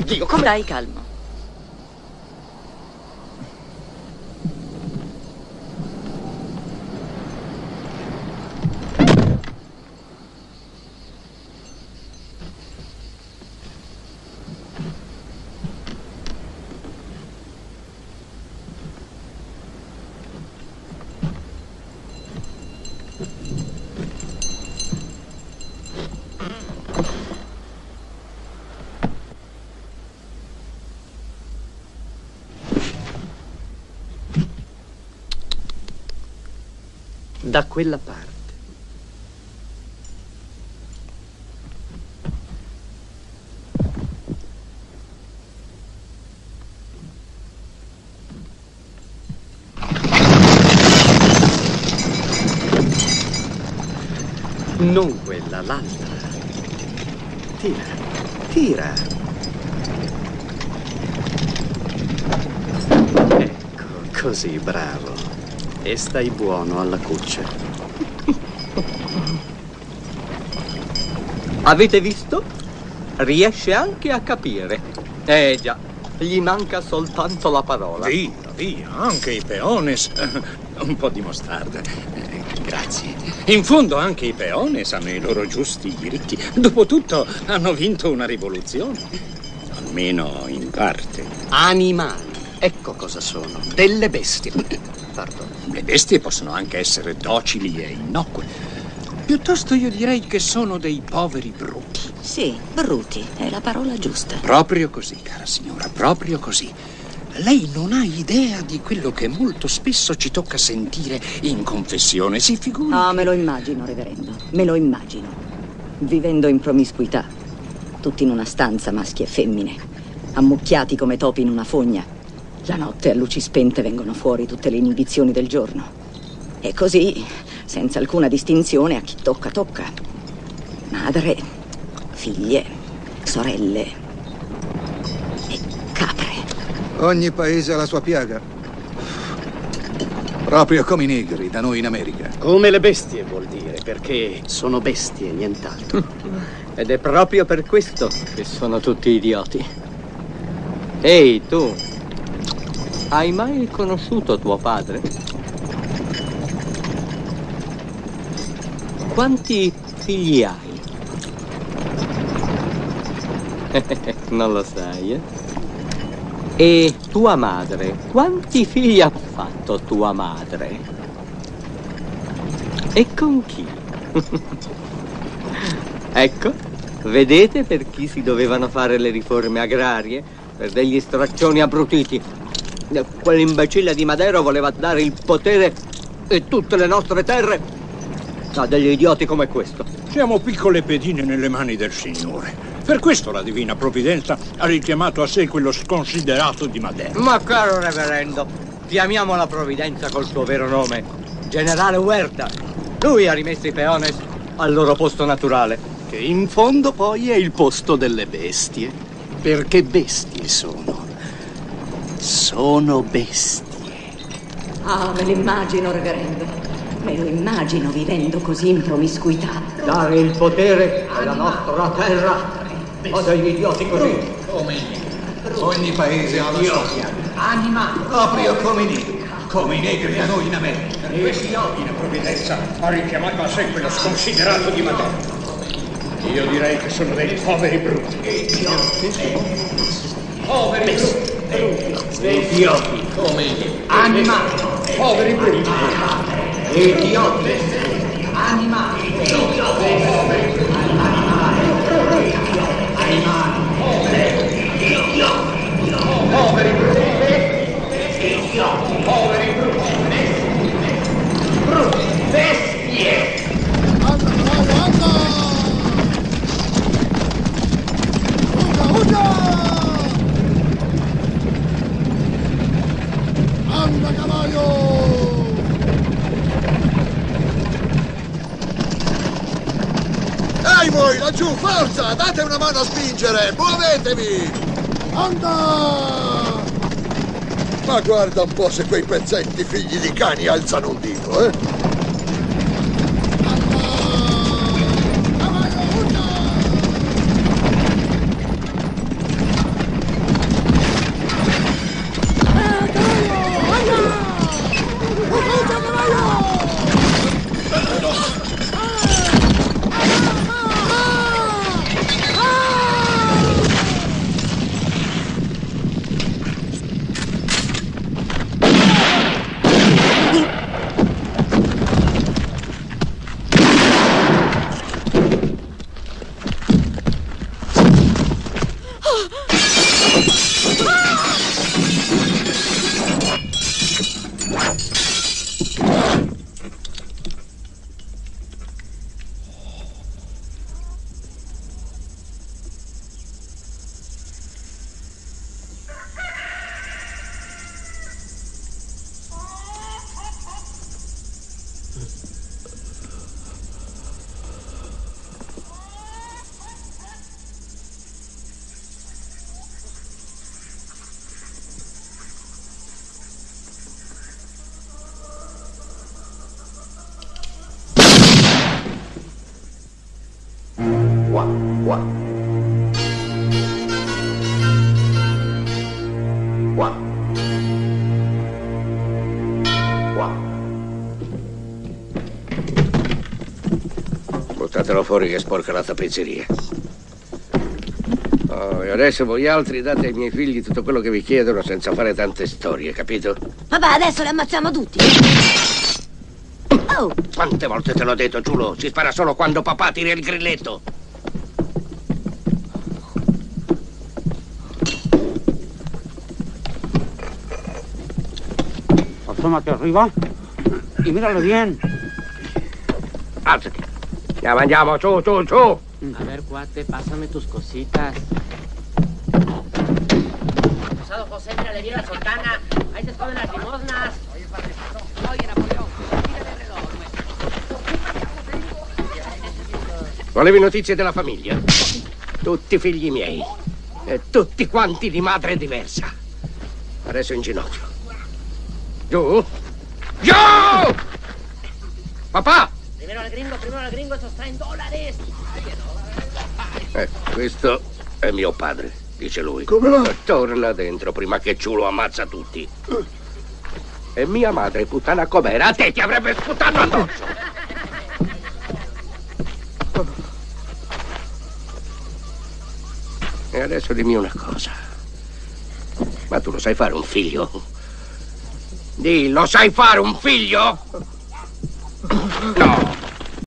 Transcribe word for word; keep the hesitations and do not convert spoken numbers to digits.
Dio, come... Stai calmo. Da quella parte. Non quella, l'altra. Tira, tira. Ecco, così, bravo. E stai buono alla cuccia. Avete visto? Riesce anche a capire. Eh già, gli manca soltanto la parola. Via, via, anche i peones. Un po' di mostarda. Eh, grazie. In fondo anche i peones hanno i loro giusti diritti. Dopotutto hanno vinto una rivoluzione. Almeno in parte. Animali. Ecco cosa sono. Delle bestie. Pardon. Le bestie possono anche essere docili e innocue. Piuttosto io direi che sono dei poveri bruti. Sì, bruti, è la parola giusta. Proprio così, cara signora, proprio così. Lei non ha idea di quello che molto spesso ci tocca sentire in confessione, si figuri. Ah, me lo immagino, reverendo, me lo immagino. Vivendo in promiscuità, tutti in una stanza, maschi e femmine, ammucchiati come topi in una fogna. La notte a luci spente vengono fuori tutte le inibizioni del giorno. E così, senza alcuna distinzione, a chi tocca, tocca. Madre, figlie, sorelle e capre. Ogni paese ha la sua piaga. Proprio come i negri, da noi in America. Come le bestie vuol dire, perché sono bestie, nient'altro. Ed è proprio per questo che sono tutti idioti. Ehi, tu, hai mai conosciuto tuo padre? Quanti figli hai? Non lo sai, eh? E tua madre? Quanti figli ha fatto tua madre? E con chi? Ecco, vedete per chi si dovevano fare le riforme agrarie? Per degli straccioni abbrutiti. Quell'imbecille di Madero voleva dare il potere e tutte le nostre terre a degli idioti come questo. Siamo piccole pedine nelle mani del Signore. Per questo la divina provvidenza ha richiamato a sé quello sconsiderato di Madero. Ma caro reverendo, chiamiamo la provvidenza col suo vero nome. Generale Huerta. Lui ha rimesso i peones al loro posto naturale. Che in fondo poi è il posto delle bestie. Perché bestie sono. Sono bestie. Ah, me lo immagino, reverendo. Me lo immagino vivendo così in promiscuità. Dare il potere alla nostra terra a degli idioti così. Ogni paese ha la sua piaga. Anima. Proprio come i negri. Come i negri da noi in America. E la divina provvidenza ha richiamato a sé quello sconsiderato di Madero. Io direi che sono dei poveri bruti. Poveri bruti. Idioti come anima. Poveri bruti. Idioti. Anima. Idioti. Poveri bruti. Poveri bruti. Bruti. Bestie. Anda, cavallo, anda! Uga, uga! Anda, cavallo! Ehi voi, laggiù, forza! Date una mano a spingere! Muovetevi! Anda! Ma guarda un po' se quei pezzetti figli di cani alzano un dito, eh! Anda! Cavallo, uga! Buttatelo fuori che sporca la tappezzeria. Oh, e adesso voi altri date ai miei figli tutto quello che vi chiedono senza fare tante storie, capito? Papà, adesso li ammazziamo tutti. Oh! Quante volte te l'ho detto, Giulio? Si spara solo quando papà tira il grilletto. Asómate arriba y míralo bien. Alzati. Ya andiamo, su, su, su. A ver, cuate, pásame tus cositas. Posado José, mira, le viene la sultana. Ahí se esconden las limosnas. Oye, padrecito. Oye, Napoleón, mírale el reloj. Volevi notizie della famiglia? Tutti figli miei. E tutti quanti di madre diversa. Adesso in ginocchio. Giù. Giù! Papà! Primero al gringo, primero al gringo, esos traen dólares. Eh, questo è mio padre, dice lui. Come va? Torna dentro prima che Ciulo ammazza tutti. E mia madre, puttana com'era, a te ti avrebbe sputato addosso. E adesso dimmi una cosa. Ma tu lo sai fare un figlio? Dì, lo sai fare un figlio? No.